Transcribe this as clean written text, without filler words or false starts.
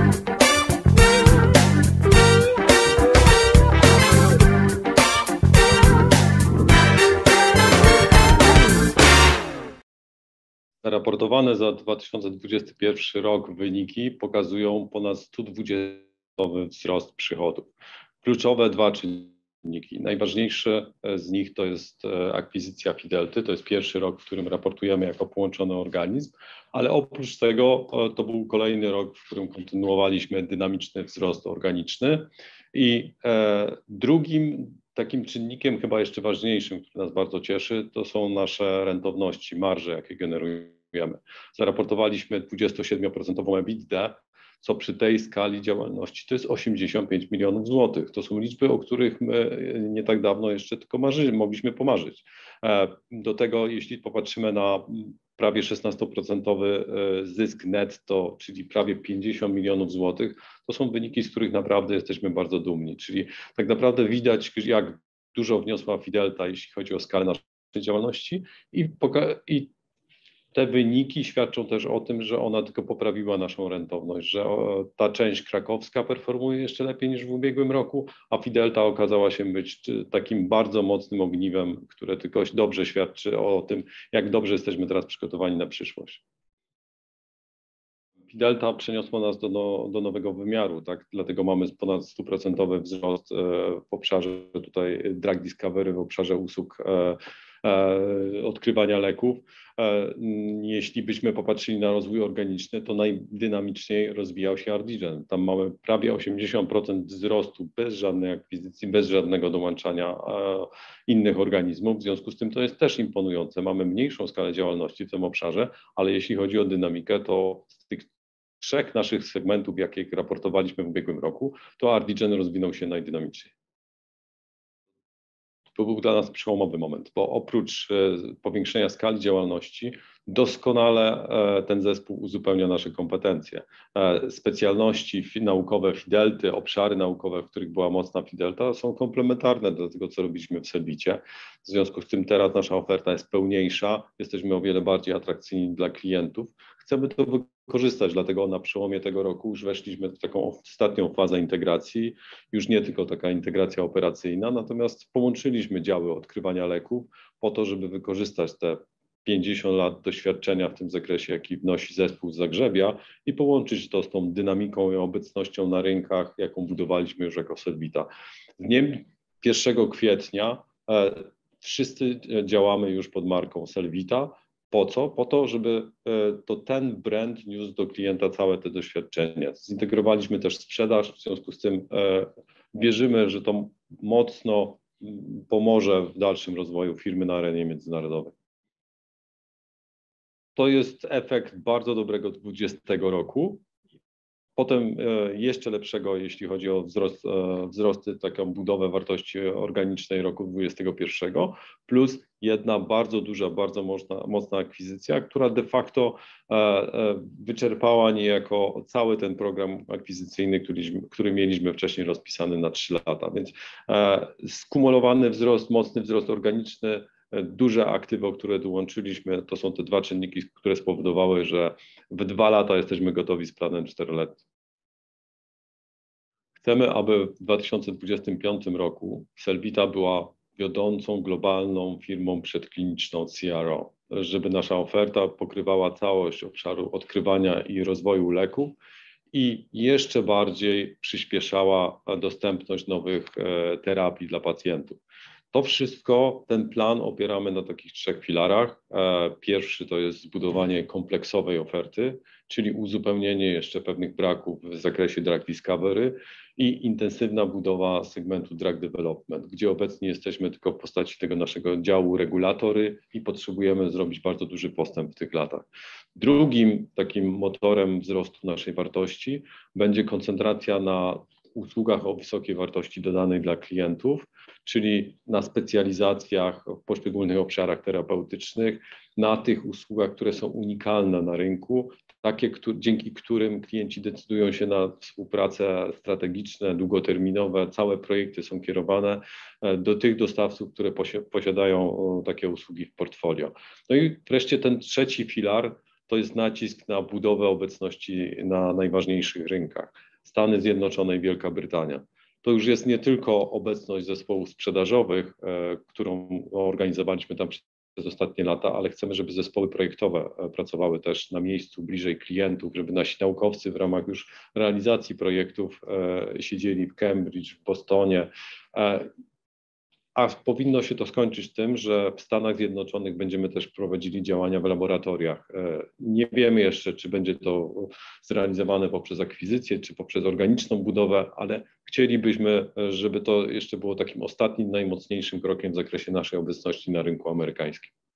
Raportowane za 2021 rok wyniki pokazują ponad 120% wzrost przychodów. Kluczowe dwa czynniki. Najważniejsze z nich to jest akwizycja Fidelty. To jest pierwszy rok, w którym raportujemy jako połączony organizm, ale oprócz tego to był kolejny rok, w którym kontynuowaliśmy dynamiczny wzrost organiczny. I drugim takim czynnikiem, chyba jeszcze ważniejszym, który nas bardzo cieszy, to są nasze rentowności, marże, jakie generujemy. Zaraportowaliśmy 27% EBITDA, co przy tej skali działalności to jest 85 milionów złotych. To są liczby, o których my nie tak dawno jeszcze tylko mogliśmy pomarzyć. Do tego, jeśli popatrzymy na prawie 16% zysk netto, czyli prawie 50 milionów złotych, to są wyniki, z których naprawdę jesteśmy bardzo dumni. Czyli tak naprawdę widać, jak dużo wniosła Fidelta, jeśli chodzi o skalę naszej działalności i te wyniki świadczą też o tym, że ona tylko poprawiła naszą rentowność, że ta część krakowska performuje jeszcze lepiej niż w ubiegłym roku, a Fidelta okazała się być takim bardzo mocnym ogniwem, które tylko dobrze świadczy o tym, jak dobrze jesteśmy teraz przygotowani na przyszłość. Fidelta przeniosła nas do nowego wymiaru, tak? Dlatego mamy ponad 100% wzrost w obszarze tutaj drug discovery, w obszarze usług odkrywania leków. Jeśli byśmy popatrzyli na rozwój organiczny, to najdynamiczniej rozwijał się Ardigen. Tam mamy prawie 80% wzrostu bez żadnej akwizycji, bez żadnego dołączania innych organizmów. W związku z tym to jest też imponujące. Mamy mniejszą skalę działalności w tym obszarze, ale jeśli chodzi o dynamikę, to z tych trzech naszych segmentów, jakie raportowaliśmy w ubiegłym roku, to Ardigen rozwinął się najdynamiczniej. To był dla nas przełomowy moment, bo oprócz powiększenia skali działalności doskonale ten zespół uzupełnia nasze kompetencje. Specjalności naukowe Fidelty, obszary naukowe, w których była mocna Fidelta, są komplementarne do tego, co robiliśmy w Selvicie. W związku z tym teraz nasza oferta jest pełniejsza, jesteśmy o wiele bardziej atrakcyjni dla klientów. Chcemy to wykorzystać, dlatego na przełomie tego roku już weszliśmy w taką ostatnią fazę integracji, już nie tylko taka integracja operacyjna, natomiast połączyliśmy działy odkrywania leków po to, żeby wykorzystać te 50 lat doświadczenia w tym zakresie, jaki wnosi zespół z Zagrzebia i połączyć to z tą dynamiką i obecnością na rynkach, jaką budowaliśmy już jako Selvita. W dniem 1 kwietnia wszyscy działamy już pod marką Selvita. Po co? Po to, żeby to ten brand niósł do klienta całe te doświadczenia. Zintegrowaliśmy też sprzedaż, w związku z tym wierzymy, że to mocno pomoże w dalszym rozwoju firmy na arenie międzynarodowej. To jest efekt bardzo dobrego 2020 roku. Potem jeszcze lepszego, jeśli chodzi o wzrosty, taką budowę wartości organicznej roku 2021, plus jedna bardzo duża, bardzo mocna akwizycja, która de facto wyczerpała niejako cały ten program akwizycyjny, który mieliśmy wcześniej rozpisany na 3 lata. Więc skumulowany wzrost, mocny wzrost organiczny, duże aktywa, które dołączyliśmy, to są te dwa czynniki, które spowodowały, że w 2 lata jesteśmy gotowi z planem 4-letnim. Chcemy, aby w 2025 roku Selvita była wiodącą globalną firmą przedkliniczną CRO, żeby nasza oferta pokrywała całość obszaru odkrywania i rozwoju leków i jeszcze bardziej przyspieszała dostępność nowych terapii dla pacjentów. To wszystko, ten plan opieramy na takich 3 filarach. Pierwszy to jest zbudowanie kompleksowej oferty, czyli uzupełnienie jeszcze pewnych braków w zakresie drug discovery i intensywna budowa segmentu drug development, gdzie obecnie jesteśmy tylko w postaci tego naszego działu regulatory i potrzebujemy zrobić bardzo duży postęp w tych latach. Drugim takim motorem wzrostu naszej wartości będzie koncentracja na usługach o wysokiej wartości dodanej dla klientów, czyli na specjalizacjach w poszczególnych obszarach terapeutycznych, na tych usługach, które są unikalne na rynku, takie, dzięki którym klienci decydują się na współpracę strategiczne, długoterminowe, całe projekty są kierowane do tych dostawców, które posiadają takie usługi w portfolio. No i wreszcie ten trzeci filar to jest nacisk na budowę obecności na najważniejszych rynkach. Stany Zjednoczone i Wielka Brytania. To już jest nie tylko obecność zespołów sprzedażowych, którą organizowaliśmy tam przez ostatnie lata, ale chcemy, żeby zespoły projektowe pracowały też na miejscu, bliżej klientów, żeby nasi naukowcy w ramach już realizacji projektów siedzieli w Cambridge, w Bostonie. A powinno się to skończyć tym, że w Stanach Zjednoczonych będziemy też prowadzili działania w laboratoriach. Nie wiemy jeszcze, czy będzie to zrealizowane poprzez akwizycję, czy poprzez organiczną budowę, ale chcielibyśmy, żeby to jeszcze było takim ostatnim, najmocniejszym krokiem w zakresie naszej obecności na rynku amerykańskim.